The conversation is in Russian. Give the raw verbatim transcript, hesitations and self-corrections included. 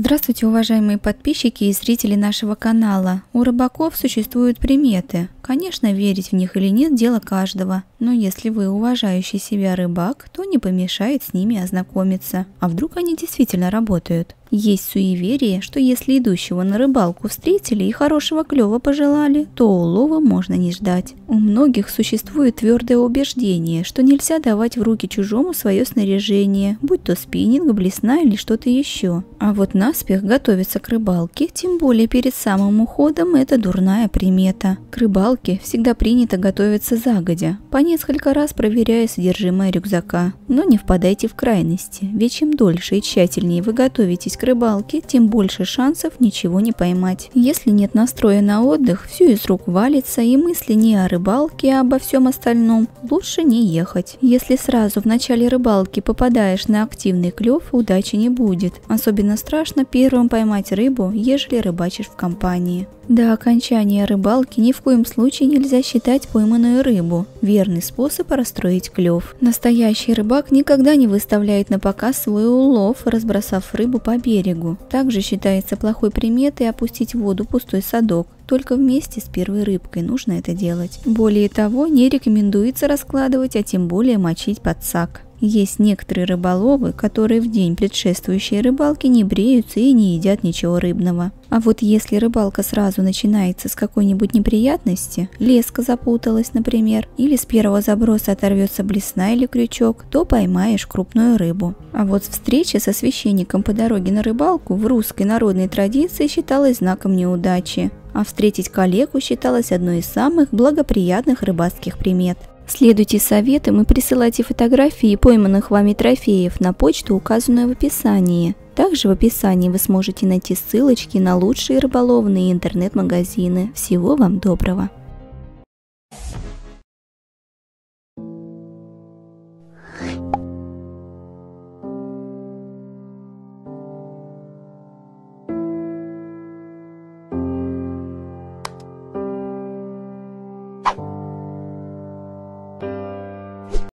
Здравствуйте, уважаемые подписчики и зрители нашего канала. У рыбаков существуют приметы. Конечно, верить в них или нет – дело каждого. Но если вы уважающий себя рыбак, то не помешает с ними ознакомиться. А вдруг они действительно работают? Есть суеверие, что если идущего на рыбалку встретили и хорошего клёва пожелали, то улова можно не ждать. У многих существует твердое убеждение, что нельзя давать в руки чужому свое снаряжение, будь то спиннинг, блесна или что-то еще. А вот наспех готовиться к рыбалке, тем более перед самым уходом, это дурная примета. К рыбалке всегда принято готовиться загодя, по несколько раз проверяя содержимое рюкзака. Но не впадайте в крайности, ведь чем дольше и тщательнее вы готовитесь к рыбалке, тем больше шансов ничего не поймать. Если нет настроя на отдых, все из рук валится, и мысли не о рыбалке, а обо всем остальном, лучше не ехать. Если сразу в начале рыбалки попадаешь на активный клев, удачи не будет. Особенно страшно первым поймать рыбу, ежели рыбачишь в компании. До окончания рыбалки ни в коем случае нельзя считать пойманную рыбу. Верный способ расстроить клев. Настоящий рыбак никогда не выставляет на показ свой улов, разбросав рыбу по берегу. Также считается плохой приметой опустить в воду пустой садок. Только вместе с первой рыбкой нужно это делать. Более того, не рекомендуется раскладывать, а тем более мочить подсак. Есть некоторые рыболовы, которые в день предшествующей рыбалке не бреются и не едят ничего рыбного. А вот если рыбалка сразу начинается с какой-нибудь неприятности, леска запуталась, например, или с первого заброса оторвется блесна или крючок, то поймаешь крупную рыбу. А вот встреча со священником по дороге на рыбалку в русской народной традиции считалась знаком неудачи, а встретить калеку считалось одной из самых благоприятных рыбацких примет. Следуйте советам и присылайте фотографии пойманных вами трофеев на почту, указанную в описании. Также в описании вы сможете найти ссылочки на лучшие рыболовные интернет-магазины. Всего вам доброго!